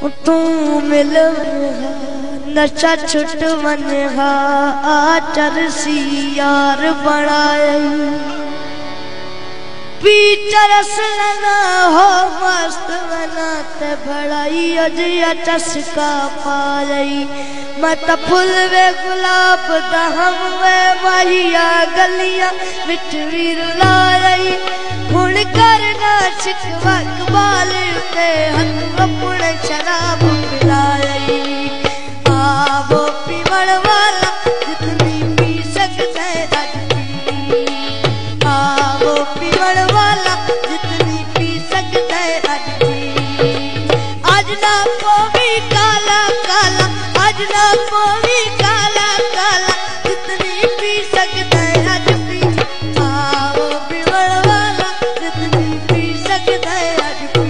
तू मिल नशा छुट मन चरसी यार बनाए पीचरस न हो मस्त बनाते बड़ाई अजिया चस्का पाई मत फुल वे गुलाब दहम वे महिया गलियां बिच वीर लाई हुण करना शिकवा कबाल ते हथ अपने शराब पिलाई आवो पीवण वाला जितनी पी सकते अज पी आवो पीवण वाला जितनी पी सकते अज पी अज ना पोवी काला काला अज ना पोवी काला काला जितनी पी सकते अज पी आवो पीवण वाला जितनी पी सकते अज पी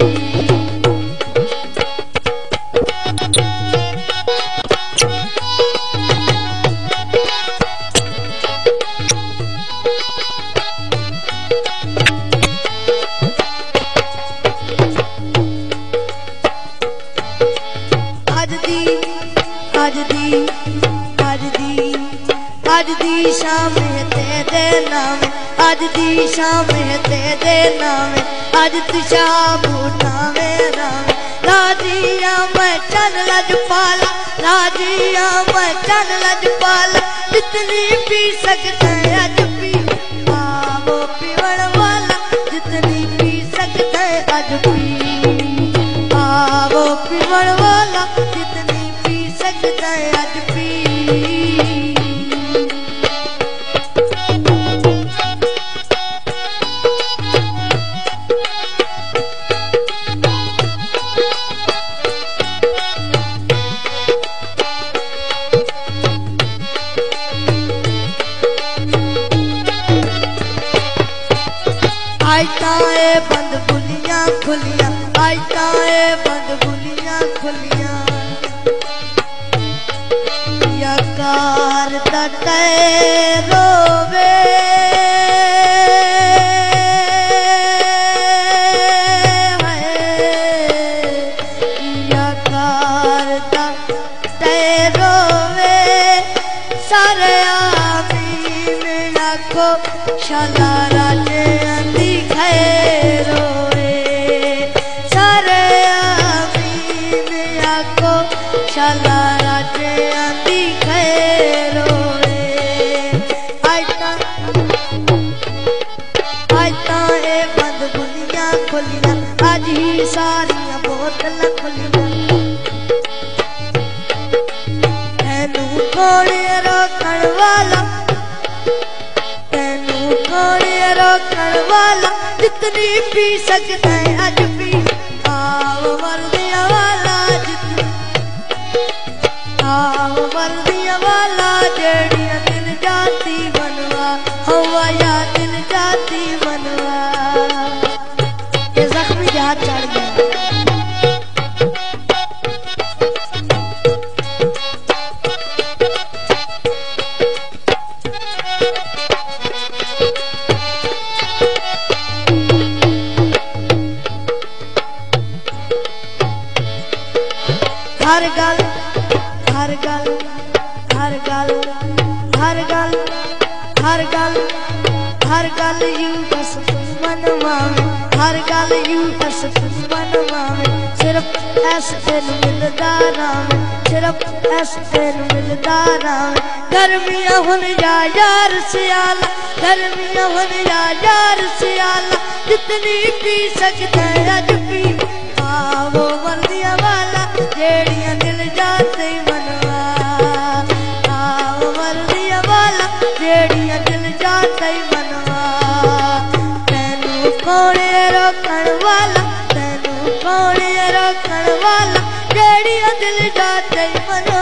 आज दी शाम तेरे नाम आज दी शाम तेरे नाम आज दिशा बूटा मेरा राजिया मैं चन लजपाला राजिया मैं चन लजपाला जितनी पी सकते अज पी आवो पीवण वाला जितनी पी सकते अज पी आवो पीवण वाला जितनी पी सकते अज पी आयताए बंद बुलियां खुलियां आयताए बंद बुलियां खुलियां याकार तटे रोवे याकार तटे रोवे सारे आमी में आखो शाला राजे सारे आमी में आको शाला राजे आंदी खैरोए आयता ए बंद बुलियां खुलियां आज ही सारियां बोतल खुलियां तेनू कौन रोकण वाला तेनू कौन रोकण वाला जितनी पी सकते अज पी आओ वर्दिया वाला आओ वर्दिया वाला जेड़िया दिल जाती बनवा हवा या दिल जाती बनवा ये जख्मी जहाज चढ़ गया हर गल हर गल हर गल हर गल हर गल हर गल यू बस मनवावे हर गल यू बस मनवावे सिर्फ ऐस दिन मिलदा रावे सिर्फ ऐस दिन मिलदा रावे गर्मियां हुन या यार सियाला गर्मियां हुन या यार सियाला जितनी पी सकते अज पी आवो वर्दिया वाला जेड़ियां दिल जाते मनवा आओ वर्दिया वाला जेड़ियां दिल जाते मनवा तेनू कौन रोकण वाला तेनू कौन रोकण वाला जेड़ियां दिल जाते मनवा